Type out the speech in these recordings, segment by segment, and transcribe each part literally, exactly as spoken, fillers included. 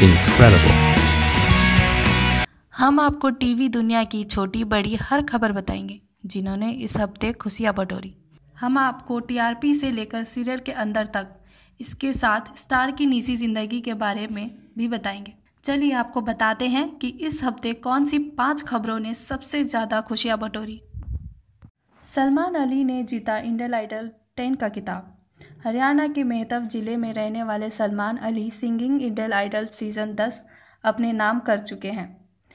incredible. हम आपको TV दुनिया की छोटी बड़ी हर खबर बताएंगे जिन्होंने इस हफ्ते खुशियां बटोरी। हम आपको टीआरपी से लेकर सीरियल के अंदर तक, इसके साथ स्टार की निजी जिंदगी के बारे में भी बताएंगे। चलिए आपको बताते हैं कि इस हफ्ते कौन सी पांच खबरों ने सबसे ज़्यादा खुशियां बटोरी। सलमान अली ने जीता इंडियन आइडल टेन का खिताब। हरियाणा के मेहतव जिले में रहने वाले Salman Ali singing Indian Idol season दस अपने नाम कर चुके हैं।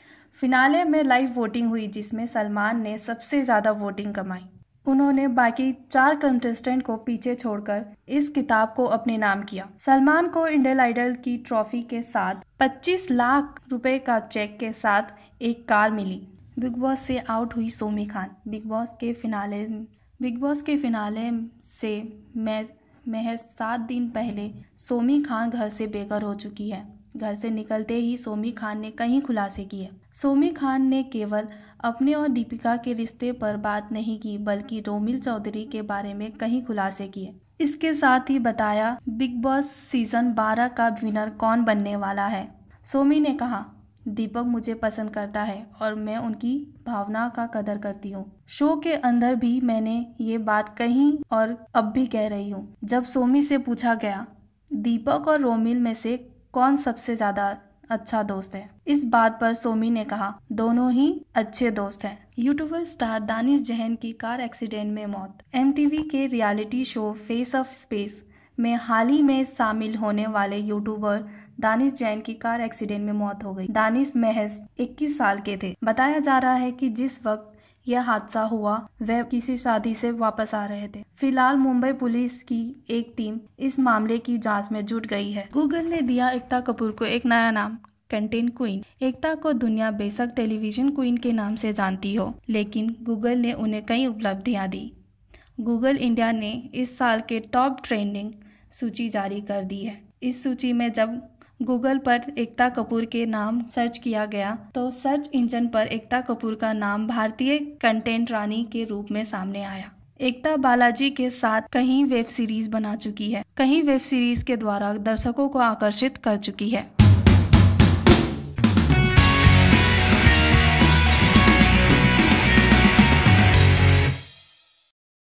फिनाले में लाइव वोटिंग हुई जिसमें सलमान ने सबसे ज़्यादा वोटिंग कमाई। उन्होंने बाकी चार कंटेस्टेंट को पीछे छोड़कर इस किताब को अपने नाम किया। सलमान को इंडियन आइडल की ट्रॉफी के साथ पच्चीस लाख रुपए का चेक के साथ एक कार मिली। बिग बॉस से आउट हुई सोमी खान। बिग बॉस के फिनाले बिग बॉस के फिनाले से मैं महज सात दिन पहले सोमी खान घर से बेघर हो चुकी है। घर से निकलते ही सोमी खान ने कई खुलासे किए। सोमी खान ने केवल अपने और दीपिका के रिश्ते पर बात नहीं की बल्कि रोमिल चौधरी के बारे में कई खुलासे किए। इसके साथ ही बताया बिग बॉस सीजन बारह का विनर कौन बनने वाला है। सोमी ने कहा, दीपक मुझे पसंद करता है और मैं उनकी भावना का कदर करती हूँ। शो के अंदर भी मैंने ये बात कही और अब भी कह रही हूँ। जब सोमी से पूछा गया दीपक और रोमिल में से कौन सबसे ज्यादा अच्छा दोस्त है, इस बात पर सोमी ने कहा दोनों ही अच्छे दोस्त हैं। यूट्यूबर स्टार दानिश जैन की कार एक्सीडेंट में मौत। एमटीवी के reality show face of space में हाल ही में शामिल होने वाले यूट्यूबर दानिश जैन की कार एक्सीडेंट में मौत हो गई। दानिश महज इक्कीस साल के थे। बताया जा रहा है कि जिस वक्त यह हादसा हुआ वह किसी शादी से वापस आ रहे थे। फिलहाल मुंबई पुलिस की एक टीम इस मामले की जांच में जुट गई है। गूगल ने दिया एकता कपूर को एक नया नाम, कंटेंट क्वीन। एकता को दुनिया बेशक टेलीविजन क्वीन के नाम से जानती हो, लेकिन गूगल ने उन्हें कई उपलब्धियां दी। गूगल इंडिया ने इस साल के टॉप ट्रेंडिंग सूची जारी कर दी है। इस सूची में जब गूगल पर एकता कपूर के नाम सर्च किया गया तो सर्च इंजन पर एकता कपूर का नाम भारतीय कंटेंट रानी के रूप में सामने आया। एकता बालाजी के साथ कई वेब सीरीज बना चुकी है। कई वेब सीरीज के द्वारा दर्शकों को आकर्षित कर चुकी है।